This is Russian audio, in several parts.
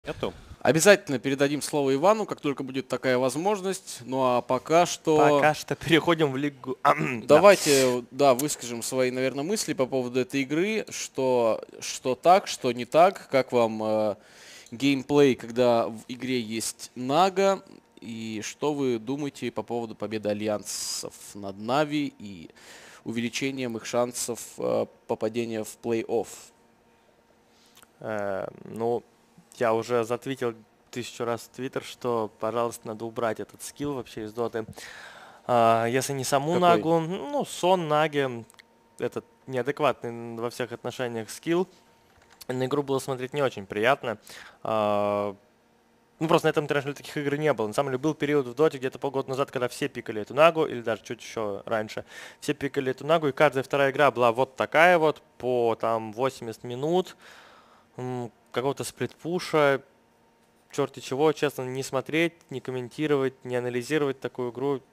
Нету. Обязательно передадим слово Ивану, как только будет такая возможность. Ну а пока что... Пока что переходим в лигу. Давайте, да, выскажем свои, наверное, мысли по поводу этой игры. Что так, что не так. Как вам геймплей, когда в игре есть Нага? И что вы думаете по поводу победы альянсов над Нави и увеличением их шансов попадения в плей-офф? Ну, я уже затвитил 1000 раз в Твиттер, что, пожалуйста, надо убрать этот скилл вообще из доты. Если не саму Какой? Нагу, ну, сон Наги, этот неадекватный во всех отношениях скилл. На игру было смотреть не очень приятно. Ну, просто на этом интернешнале таких игр не было. На самом деле был период в доте где-то полгода назад, когда все пикали эту Нагу, или даже чуть еще раньше. Все пикали эту Нагу, и каждая вторая игра была вот такая вот, по там 80 минут, какого-то сплитпуша, черти чего, честно, не смотреть, не комментировать, не анализировать такую игру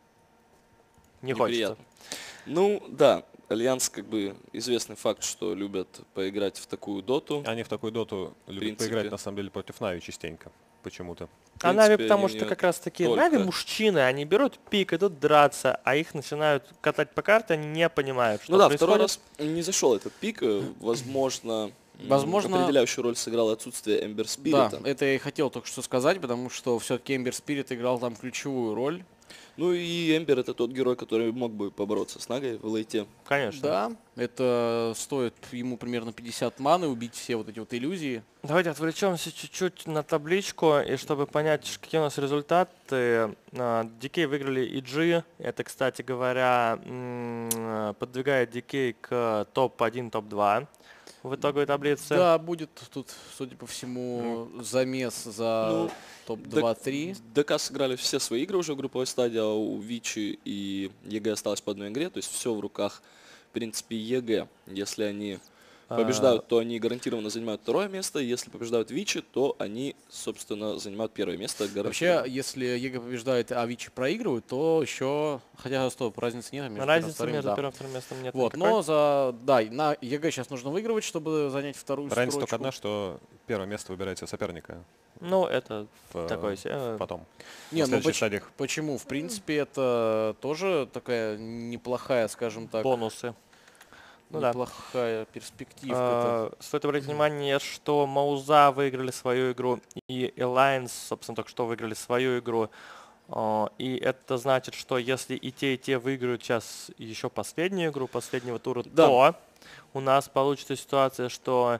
не хочется. Ну, да, Альянс, как бы, известный факт, что любят поиграть в такую доту. Они в такую доту любят поиграть, на самом деле, против Нави частенько. Почему-то. А Нави, потому что как раз таки Нави мужчины, они берут пик, идут драться, а их начинают катать по карте, они не понимают, что происходит. Второй раз не зашел этот пик, возможно, определяющую роль сыграло отсутствие Эмбер Спирита. Да, это я и хотел только что сказать, потому что все-таки Эмбер Спирит играл там ключевую роль. Ну и Эмбер — это тот герой, который мог бы побороться с Нагой в лейте. Конечно. Да, это стоит ему примерно 50 маны, убить все вот эти вот иллюзии. Давайте отвлечемся чуть-чуть на табличку, и чтобы понять, какие у нас результаты. DK выиграли EG. Это, кстати говоря, подвигает DK к топ-1, топ-2 в итоговой таблице. Да, будет тут, судя по всему, замес за топ-2-3. ДК сыграли все свои игры уже в групповой стадии, а у Вичи и ЕГЭ осталось по одной игре, то есть все в руках, в принципе, ЕГЭ. Если они побеждают, то они гарантированно занимают второе место, если побеждают Вичи, то они, собственно, занимают первое место. Вообще, если ЕГЭ побеждает, а Вичи проигрывают, то еще, хотя стоп, разницы нет между разницы между первым и вторым местом нет. Вот, никакой. но на ЕГЭ сейчас нужно выигрывать, чтобы занять вторую строчку. Разница только одна, что первое место выбирается соперника. Ну, это такой потом. Не, в следующих стадиях. Почему? В принципе, это тоже такая неплохая, скажем так, бонусы. Неплохая перспектива. Стоит обратить внимание, что Мауза выиграли свою игру, и Alliance, собственно, только что выиграли свою игру. И это значит, что если и те выиграют сейчас еще последнюю игру, последнего тура, то у нас получится ситуация, что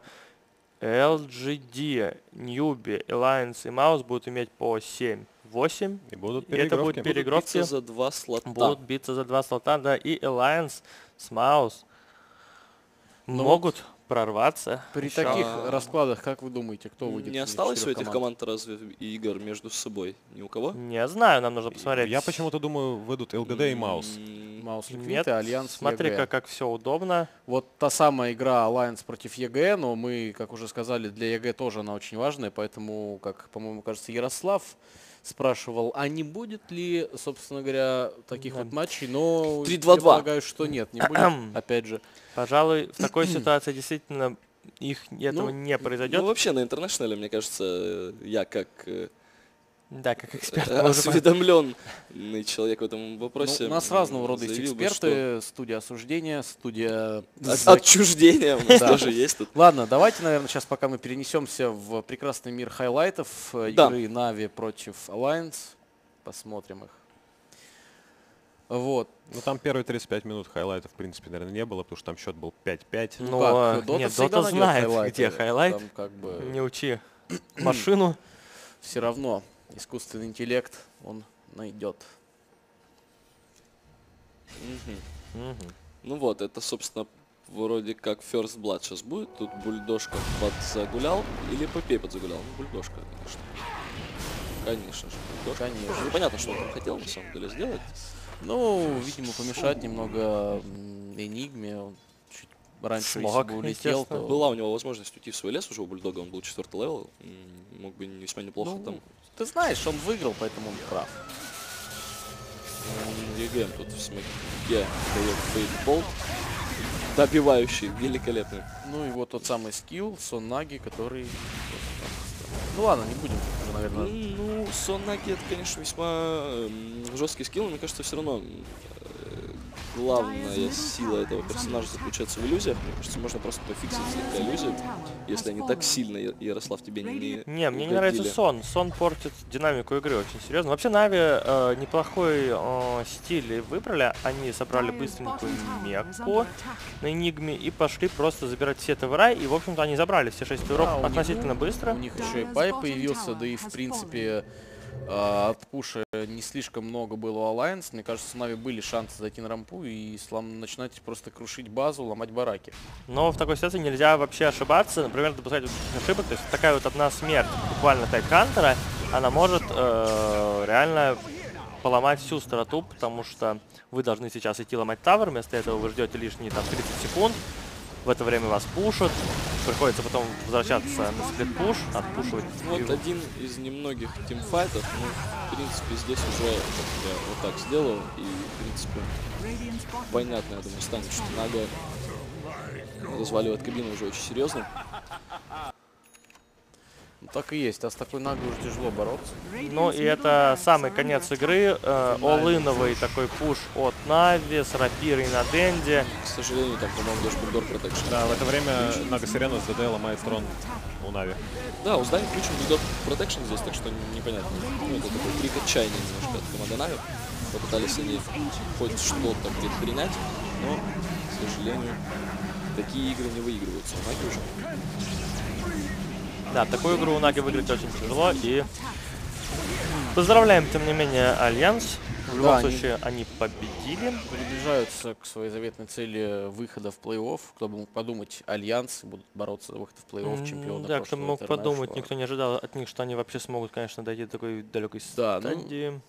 LGD, Newbie, Alliance и Маус будут иметь по 7-8. И будут перегровки. Это будут перегровки. Будут биться за 2 слота. Будут биться за 2 слота, да. И Alliance с Маус могут прорваться. При таких раскладах, как вы думаете, кто выйдет? Не осталось у этих команд разве игр между собой? Ни у кого? Не знаю, нам нужно посмотреть. Я почему-то думаю, выйдут ЛГД и Маус. Маус Ликвид и Альянс Смотри, как все удобно. Вот та самая игра Alliance против ЕГЭ, но мы, как уже сказали, для ЕГЭ тоже она очень важная, поэтому, как, по-моему, кажется, Ярослав спрашивал, а не будет ли, собственно говоря, таких вот матчей, но 3-2-2. я полагаю, что нет, не будет, опять же. Пожалуй, в такой ситуации действительно этого не произойдет. Ну, вообще, на интернешнале, мне кажется, я как эксперт. осведомленный человек в этом вопросе. У нас разного рода есть эксперты, студия осуждения, студия отчуждения у нас тоже есть тут. Ладно, давайте, наверное, сейчас, пока мы перенесемся в прекрасный мир хайлайтов игры Нави против Alliance, посмотрим их. Вот. Ну там первые 35 минут хайлайтов, в принципе, наверное, не было, потому что там счет был 5-5. Дота знает, где хайлайт. Там, как бы... Не учи машину. Все равно искусственный интеллект он найдет. Ну вот, это, собственно, вроде как First Blood сейчас будет. Тут Бульдожка подзагулял или Попей подзагулял? Ну, Бульдожка, конечно. Конечно же, Бульдожка. Конечно. Понятно, что он там хотел, на самом деле, сделать. Ну, видимо, помешать немного Энигме. Он чуть раньше, если бы улетел, то... Была у него возможность уйти в свой лес уже у Бульдога, он был 4-й левел. Мог бы весьма неплохо там. Ты знаешь, он выиграл, поэтому он прав. ЕГЭ тут в смыке дает фейтболт, добивающий, великолепный. Ну и вот тот самый скилл Сон Наги, который Ну ладно, не будем уже, наверное. Ну, Сон Наги это, конечно, весьма жесткий скилл, но мне кажется, все равно главная сила этого персонажа заключается в иллюзиях. Мне кажется, можно просто пофиксить слегка иллюзию, если они так сильно, Ярослав, тебе не Не, мне не нравится угодили. Сон. Сон портит динамику игры очень серьезно. Вообще Нави неплохой стиль выбрали. Они собрали быстренькую мекку на Энигме и пошли просто забирать все ТВР. И, в общем-то, они забрали все 6 туров Да, у них- относительно быстро. У них еще и бай появился, да и в принципе от пуша не слишком много было у Alliance. Мне кажется, у Нави были шансы зайти на рампу и начинать просто крушить базу, ломать бараки. Но в такой ситуации нельзя вообще ошибаться, например, допускать ошибок. То есть такая вот одна смерть буквально Тайдхантера, она может реально поломать всю страту, потому что вы должны сейчас идти ломать тавер, вместо этого вы ждете лишние там 30 секунд, в это время вас пушат, приходится потом возвращаться на сплит-пуш, отпушивать. Вот один из немногих тимфайтов, ну, в принципе, здесь уже я вот так сделал, и, в принципе, понятно, я думаю, станет, что Нага разваливает кабину уже очень серьезно. Ну, так и есть, а с такой Нагой уже тяжело бороться. Ну и это самый конец игры, all-иновый такой пуш от Нави с рапирой на Денде. К сожалению, там, по-моему, даже Бульдор Протекшн. Да, в это время Нага Сирена с ДД ломает трон у Нави. Да, у здания включен Бульдор Протекшн здесь, так что непонятно. Ну, это такой крик отчаяния немножко от команды Нави. Попытались они хоть что-то предпринять, но, к сожалению, такие игры не выигрываются у Наги уже. Да, такую игру у Наги выиграть очень тяжело, и поздравляем, тем не менее, Альянс. В любом Да, случае, они победили. Приближаются к своей заветной цели выхода в плей-офф. Кто бы мог подумать, Альянс будут бороться за выход в плей-офф чемпиона. Да, кто прошлого мог подумать, International. никто не ожидал от них, что они вообще смогут, конечно, дойти до такой далекой Да, стадии.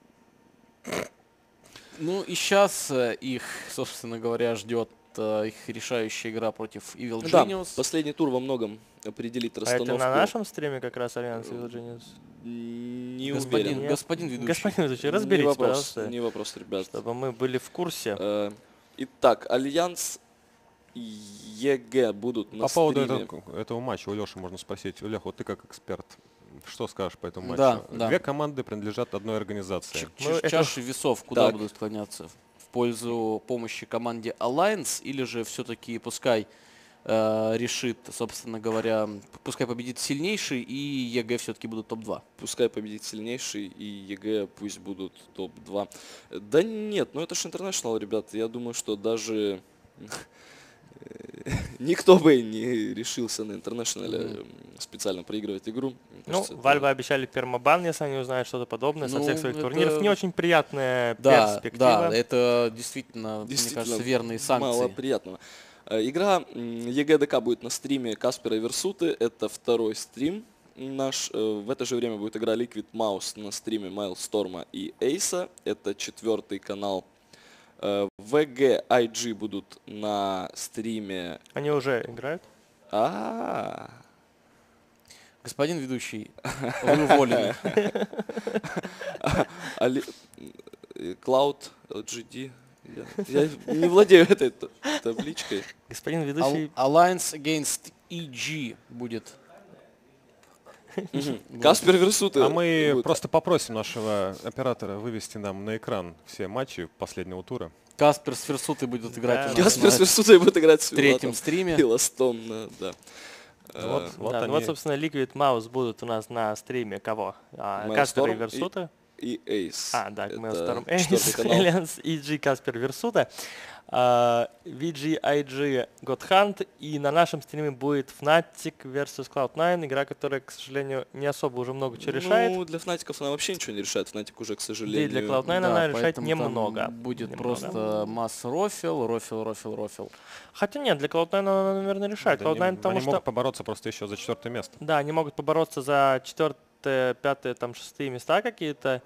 Ну и сейчас их, собственно говоря, ждет их решающая игра против Evil Да, Genius. последний тур во многом определит А расстановку. это на нашем стриме как раз Альянс Evil Genius? Не Господин, уверен. господин ведущий. Господин ведущий, Не разберитесь, вопрос, пожалуйста, не вопрос, ребят. чтобы мы были в курсе. Итак, Альянс и ЕГЭ будут на По поводу стриме. этого матча у Леши можно спросить. Лех, вот ты как эксперт, что скажешь по этому Да, матчу? да. Две команды принадлежат одной организации. Ну, это- Чаши весов куда Так. будут склоняться? В пользу помощи команде Alliance или же все-таки пускай решит, собственно говоря, пускай победит сильнейший и ЕГЭ все-таки будут топ-2? Пускай победит сильнейший, и ЕГЭ пусть будут топ-2. Да нет, ну это же International, ребят. Я думаю, что даже никто бы не решился на International специально проигрывать игру. Мне Ну, кажется, это- Вальвы обещали пермобан, если они узнают что-то подобное со Ну, всех своих это- турниров. Не очень приятная Да, перспектива. да, это действительно, мне Действительно, кажется, верные мало санкции. приятного. Игра ЕГЭ-ДК будет на стриме Каспера и Версуты. Это второй стрим наш. В это же время будет игра Liquid Mouse на стриме Майлсторма и Эйса. Это четвертый канал. ВГ IG будут на стриме... Они уже играют. Господин ведущий, вы уволены. Cloud LGD. Я не владею этой табличкой. Господин ведущий, Alliance against EG будет. Каспер Версуты. А мы будет. просто попросим нашего оператора вывести нам на экран все матчи последнего тура. Каспер с Версутой будет играть Да. у нас Каспер на Версуты будет играть с третьем Филатом. стриме. Пилостон, да. Вот да, они. ну вот, собственно, Liquid Mouse будут у нас на стриме кого? Maelstrom Каспер и и- Версута. И Эйс. Да, Это Maelstrom четвертый Ace, канал. Alliance, EG, Каспер, Версута. VG, IG, God Hunt. И на нашем стриме будет Fnatic vs Cloud9. Игра, которая, к сожалению, не особо уже много чего решает. Ну, для Фнатиков она вообще ничего не решает. Фнатик уже, к Да и сожалению... для Cloud9 Да, она решает поэтому там немного. будет Немного. просто масс рофил. Хотя нет, для Cloud9 она, наверное, решает. Да Cloud9, они потому что... могут побороться просто еще за 4 место. Да, они могут побороться за 4-е, 5-е, там, 6-е места какие-то.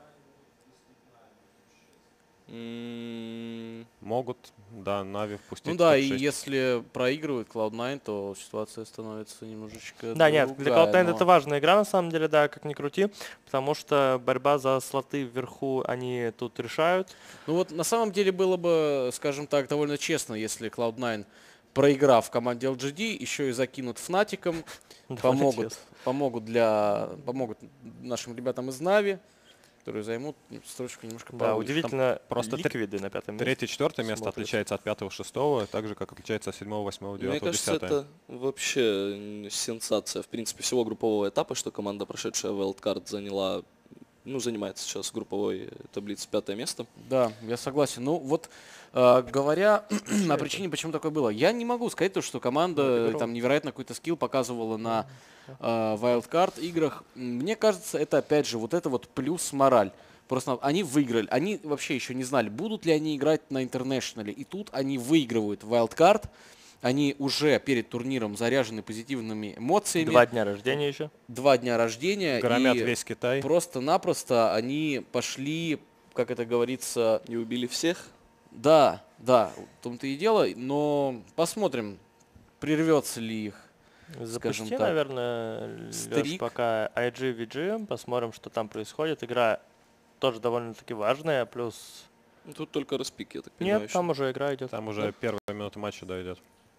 Могут, да, Нави впустить Ну да, в и топ-6. если проигрывает Cloud9, то ситуация становится немножечко Да, нет, для другая, Cloud9 но- это важная игра, на самом деле, да, как ни крути, потому что борьба за слоты вверху они тут решают. Ну вот на самом деле было бы, скажем так, довольно честно, если Cloud9 проиграв команде LGD, еще и закинут Фнатиком, Довольно помогут нашим ребятам из Нави, которые займут строчку немножко Да, повыше. удивительно, просто ликвиды на 5-м месте. 3-4 место смотрится. отличается от 5-6, так же, как отличается от 7, 8, 9, Мне кажется, 10. это вообще сенсация, в принципе, всего группового этапа, что команда, прошедшая Wildcard, занимает сейчас в групповой таблице 5 место. Да, я согласен. Ну вот, говоря о причине, почему такое было, я не могу сказать то, что команда там невероятно какой-то скилл показывала на Wildcard играх. Мне кажется, это опять же вот это вот плюс мораль. Просто они выиграли. Они вообще еще не знали, будут ли они играть на интернешнале. И тут они выигрывают Wildcard. Они уже перед турниром заряжены позитивными эмоциями. 2 дня рождения еще. 2 дня рождения. Громят и весь Китай. просто-напросто они пошли, как это говорится, И убили всех. да, в том-то и дело, но посмотрим, прервется ли их. Запусти, так, наверное, Лёш, стрик. пока IGVG, посмотрим, что там происходит. Игра тоже довольно-таки важная, плюс... Ну, тут только распик, я так понимаю. Нет, еще. там уже игра идет. Там уже первая минута матча дойдет.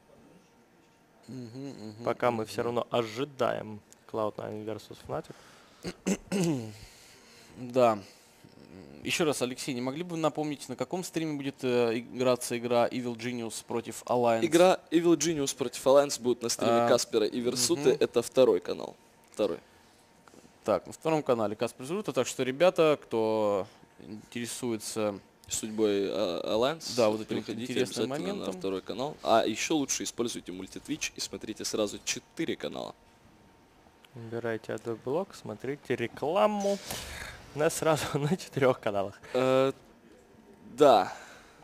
Пока мы все равно ожидаем Cloud9 versus Fnatic. Да. Еще раз, Алексей, не могли бы вы напомнить, на каком стриме будет играться игра Evil Genius против Alliance? Игра Evil Genius против Alliance будет на стриме Каспера и Версуты. Это второй канал. Второй. Так, на втором канале Каспер Зрута, так что, ребята, кто интересуется... Судьбой Alliance, Да, вот этим переходите интересным обязательно моментом. на второй канал. А еще лучше используйте мультитвич и смотрите сразу 4 канала. Убирайте AdBlock, смотрите рекламу. У нас сразу на 4 каналах. Да.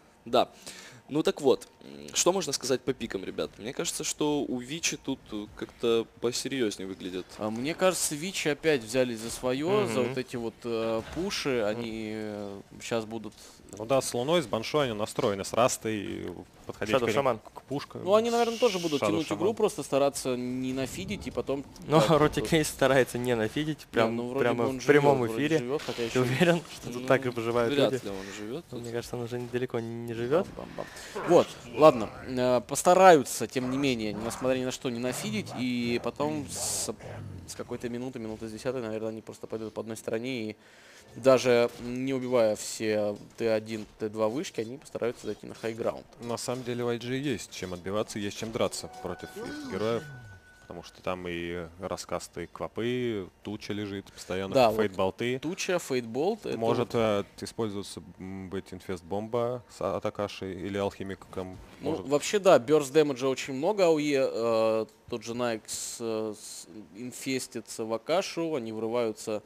Ну так вот, что можно сказать по пикам, ребят? Мне кажется, что у Вичи тут как-то посерьезнее выглядит. Мне кажется, Вичи опять взяли за свое, за вот эти вот пуши. Они сейчас будут... Ну да, с Луной, с Баншой они настроены, с Растой, подходить Shadow Shaman. к пушкам. Ну, они, наверное, тоже будут Shadow тянуть Shaman. игру, просто стараться не нафидить и потом... Но так, Ротикейс старается не нафидить, ну, вроде прямо бы он в прямом живет, вроде эфире. живет, хотя Ты еще... уверен, что тут так и выживают Вряд люди? ли он живет. Ну, тут. мне кажется, он уже далеко не живет. Бам-бам. Вот, ладно, постараются, тем не менее, несмотря ни на что, не нафидить, и потом с какой-то минуты с 10, наверное, они просто пойдут по одной стороне, и даже не убивая все Т1, Т2 вышки, они постараются зайти на хайграунд. На самом деле у IG есть чем отбиваться, есть чем драться против их героев. Потому что там и раскасты квапы, туча лежит постоянно, Да, фейт-болты. Туча, фейтболт, это Может использоваться быть инфест-бомба с Атакашей или алхимиком. Ну, Может. вообще, да, burst damage очень много АОЕ. Тот же Найкс инфестится в Акашу, они врываются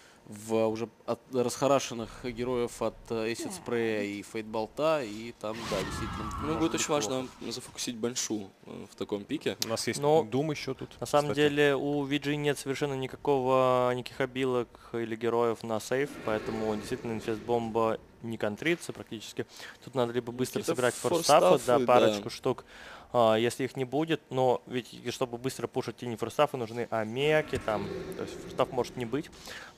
в уже от расхарашенных героев от Acid Spray и Фейтболта, и там, да, действительно... Ну, может будет быть очень плохо. важно зафокусить Баншу в таком пике. У нас есть Но Doom еще тут. На самом кстати. деле у VG нет совершенно никаких обилок или героев на сейф, поэтому действительно инфест-бомба не контрится практически. Тут надо либо быстро Какие-то сыграть форстафы, да, форстафы, парочку да. штук, если их не будет, но ведь чтобы быстро пушить те не форстафы, нужны амеки там, то есть форстаф может не быть.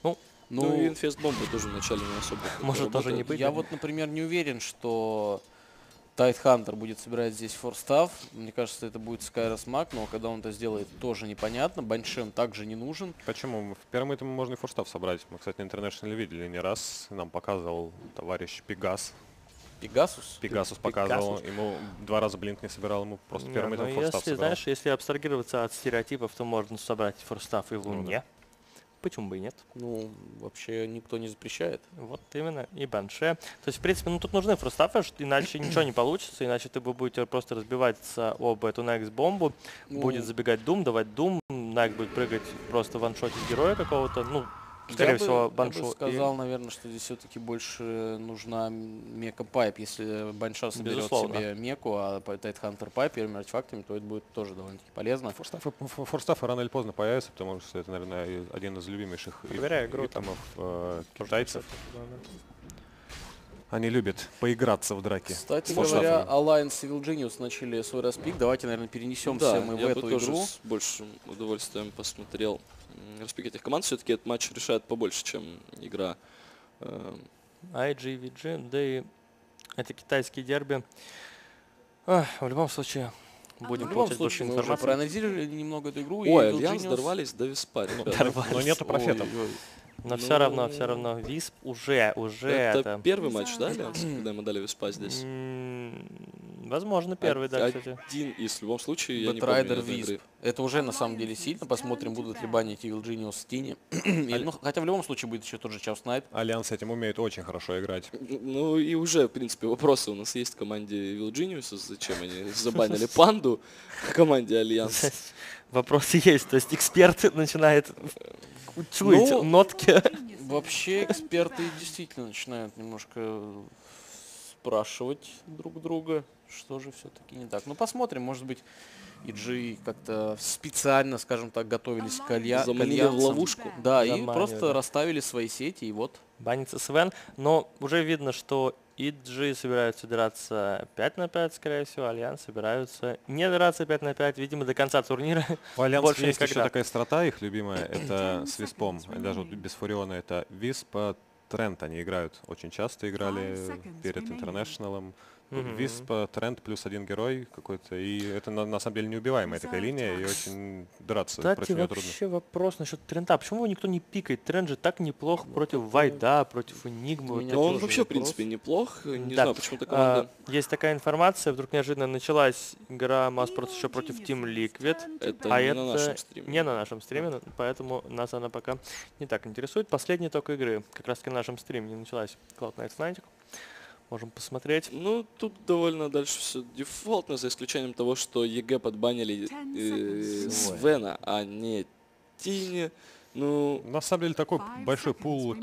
Ну и инфест-бомба тоже вначале не особо Может тоже не работает. быть. Я вот, например, не уверен, что Тайтхантер будет собирать здесь форстав. Мне кажется, это будет Скайрос Маг, но когда он это сделает, тоже непонятно. Баншем также не нужен. Почему? В первом этому можно и форстав собрать. Мы, кстати, на International видели не раз. Нам показывал товарищ Пегас. Пегасус. Пегасус показывал. Ему 2 раза блинк не собирал, ему просто Не, первым ну, этим форстав если, собирал. знаешь, если абстрагироваться от стереотипов, то можно собрать форстаф и в Ну Луне. Почему бы и нет? Ну, вообще никто не запрещает. Вот именно, и банше. То есть, в принципе, ну тут нужны форстафы, иначе ничего не получится, иначе ты будете просто разбиваться об эту Некс-бомбу, Ну, будет забегать Doom, давать Doom, Найк будет прыгать просто ваншотить героя какого-то, ну, Я скорее бы- всего, Я баншу. бы и- сказал, наверное, что здесь все-таки больше нужна мека пайп. Если Банша соберет Безусловно. себе меку, а Тайтхантер пайп первыми артефактами, то это будет тоже довольно-таки полезно. Форстафы рано или поздно появятся, потому что это, наверное, один из любимейших Проверяю игру там. итемов китайцев. Они любят поиграться в драке. Кстати с говоря, форстафами. Alliance Evil Genius начали свой распик. Давайте, наверное, перенесемся Да, мы в я бы эту тоже игру. с большим удовольствием посмотрел распик этих команд. Все-таки этот матч решает побольше, чем игра. IGVG, да и это китайские дерби. В любом случае, Будем В любом получать больше случае, мы уже информации. проанализировали немного эту игру. Ой, и Альянс Evil Genius- дорвались до Виспа, ребят. Но нету профетов. Ой-ой. Но Ну, все равно, Висп уже Это первый матч, да, Альянс, когда мы дали Виспа здесь? Возможно, первый, да, кстати. Один из, в любом случае, я не Bad помню Rider ни одной игры. Wisp. Это уже на самом деле сильно. Посмотрим, будут ли банить Evil Genius в Тине. Ну, хотя в любом случае будет еще тот же Chaos Knight. Альянс с этим умеет очень хорошо играть. Ну и уже, в принципе, вопросы у нас есть в команде Evil Genius, зачем они забанили панду в команде Альянс. Вопросы есть, то есть эксперт начинает чуять Ну, нотки. Вообще эксперты действительно начинают немножко спрашивать друг друга, что же все-таки не так. Ну посмотрим, может быть, EG как-то специально, скажем так, готовились к Заманили в альянсам. ловушку. Да, и Заманивали. просто расставили свои сети, и вот. Банится Свен, но уже видно, что EG собираются драться 5 на 5, скорее всего, Альянс собираются не драться 5 на 5, видимо, до конца турнира. У Альянса Больше есть еще никогда. такая страта, их любимая, это с Виспом. Даже вот без Фуриона это Висп, Тренд они играют. Очень часто играли перед Интернешналом. Висп, Тренд плюс один герой какой-то. И это на самом деле неубиваемая такая линия, и очень драться Кстати, против нее трудно. вообще вопрос насчет Трента. Почему его никто не пикает? Тренд же так неплохо против Вайда, против Энигмы. Меня Но он тоже вообще, в вопрос. принципе, неплох. Не Да. знаю, почему-то команда... Есть такая информация, вдруг неожиданно началась игра Маспроц еще против Team Liquid. Это А не это на нашем стриме. не на нашем стриме, поэтому нас она пока не так интересует. Последний итог игры, как раз таки на нашем стриме не началась Cloud Knight Fnatic. Можем посмотреть. Ну, тут довольно дальше все дефолтно, за исключением того, что ЕГЭ подбанили Свена, а не Тини. Ну, На самом деле такой большой пул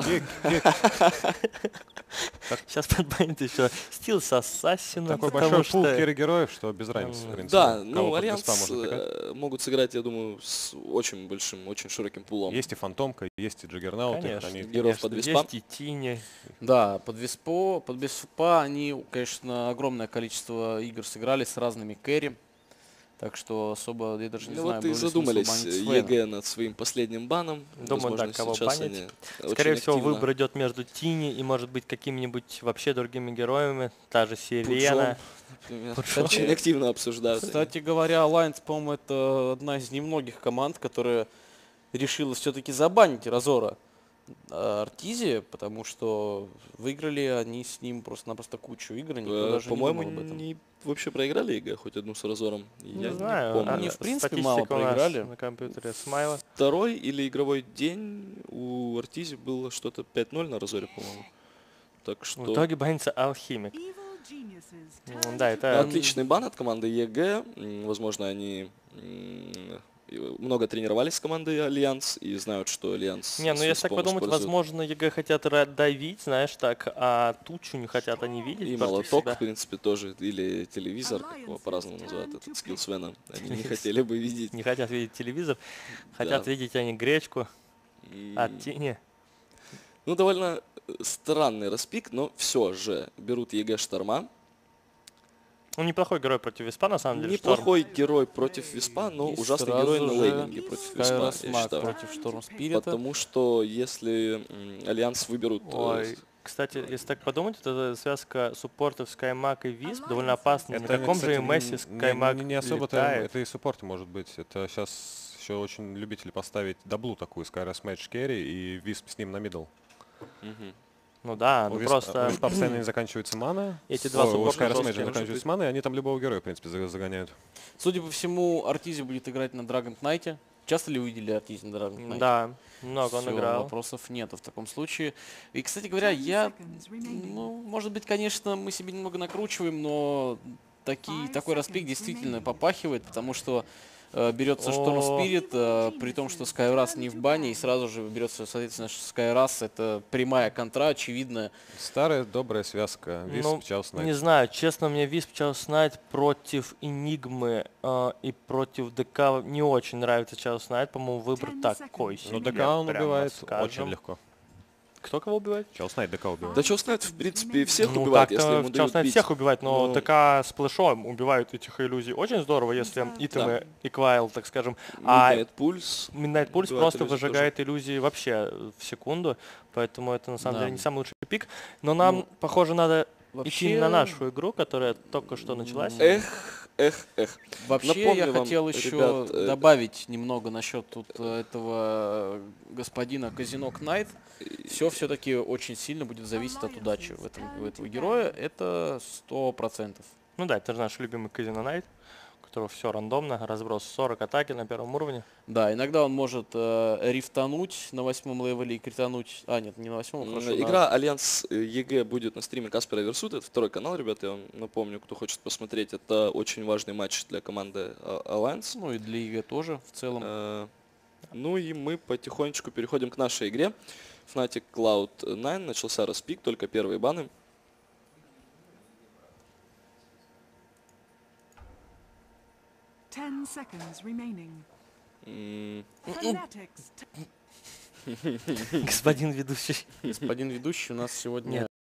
Сейчас подбанит еще Steel с Assassin. такой большой пул героев, что без разницы, в принципе. да, кого ну, под Альянс Виспа можно тыкать. могут сыграть, я думаю, с очень большим, очень широким пулом. Есть и Фантомка, есть и Джаггернаут. Конечно, Они героев под Виспа. есть и Тини. Да, под Виспа они, конечно, огромное количество игр сыграли с разными кэрри. Так что особо, я даже не Ну знаю, вот и был ли смысл задумались банить Свена. ЕГЭ над своим последним баном. Думаю, да, Возможно, кого сейчас банить. они Скорее очень всего, активно выбор идет между Тини и, может быть, какими-нибудь вообще другими героями. Та же Сирена. например, Кстати- очень активно обсуждают. Кстати говоря, Alliance, по-моему, это одна из немногих команд, которая решила все-таки забанить Разора Артизи, потому что выиграли они с ним просто-напросто кучу игр, и никто даже По-моему, не думал об этом. не вообще проиграли ЕГЭ хоть одну с Разором. Я Не знаю. помню. Они, в принципе, статистика мало у нас проиграли. на компьютере Смайла. Второй или игровой день у Артизи было что-то 5-0 на Разоре, по-моему. Так что В итоге банится Алхимик. Да, это отличный бан от команды ЕГЭ. Возможно, они много тренировались с командой Альянс и знают, что Альянс... Не, ну с если так Виспом подумать, использует. возможно, ЕГЭ хотят давить, знаешь, так, а Тучу не хотят они видеть. И против молоток, себя. в принципе, тоже, или телевизор, как его по-разному называют, этот скилл Свена, они не хотели бы видеть. Не хотят видеть телевизор, хотят Да. видеть они гречку И- от Тини. Ну, довольно странный распик, но все же берут ЕГЭ Шторма. Ну, неплохой герой против Виспа, на самом деле. Шторм. Неплохой герой против Виспа, но И ужасный сразу герой на же лейнинге против Виспа, Скайрос я Маг считаю. против Шторм Спирита. Потому что если Альянс выберут... Ой, кстати, если так подумать, это связка суппортов Скаймаг и Висп довольно опасна. На каком же кстати, МСе Скаймаг не особо-то, летает? это и суппорт может быть. Это сейчас еще очень любители поставить даблу такую, Skyrus Match Carry и Висп с ним на мидл. Мгм. Ну да, У ну Виспа- просто... у Виспа постоянно не заканчивается мана. Эти два У суппорта Skyrus жесткие. Match заканчивается мана, и они там любого героя, в принципе, загоняют. Судя по всему, Артизи будет играть на Dragon Knight. Часто ли вы видели Артизи на Dragon Knight? Да, много он Всё, играл. вопросов нету в таком случае. И, кстати говоря, ну, может быть, конечно, мы себе немного накручиваем, но такой распик действительно попахивает, потому что берется Шторм О. Спирит, при том, что Скайрас не в бане, и сразу же берется, соответственно, Скайрас. Это прямая контра, очевидная. Старая добрая связка. Висп, Ну, Chaos Knight. не знаю, честно, мне Висп Chaos Knight против Энигмы и против ДК не очень нравится Chaos Knight, по-моему, выбор такой себе. Но ДК он прямо убивает скажем. очень легко. Кто кого убивает? Chaos Knight ДК убивает. Да что знает, в принципе, всех Ну, убивает, так-то если ему Chaos дают Knight бить. всех убивает, но Ну, ДК с плэшом убивают этих иллюзий. Очень здорово, если итемы эквайл, так скажем. Midnight Pulse. Midnight Pulse убивает просто иллюзии выжигает иллюзии вообще в секунду, поэтому это на самом Да. деле не самый лучший пик. Но нам, Ну, похоже, надо идти Вообще, на нашу игру, которая только что началась. Эх, Вообще Напомню я вам, хотел еще ребят, добавить немного насчет тут этого господина Казино Knight. Все все-таки очень сильно будет зависеть от удачи у этого героя. Это 100%. Ну да, это же наш любимый Казино Найт, у которого все рандомно, разброс 40 атаки на первом уровне. Да, иногда он может рифтануть на 8-м левеле и критануть. А, нет, не на 8-м, хорошо. Игра Альянс ЕГЭ будет на стриме Каспера Версут. Это второй канал, ребята, я вам напомню, кто хочет посмотреть. Это очень важный матч для команды Альянс. Ну и для ЕГЭ тоже в целом. Ну и мы потихонечку переходим к нашей игре. Fnatic Cloud9, начался распик, только первые баны. Господин ведущий. Господин ведущий у нас сегодня... Нет,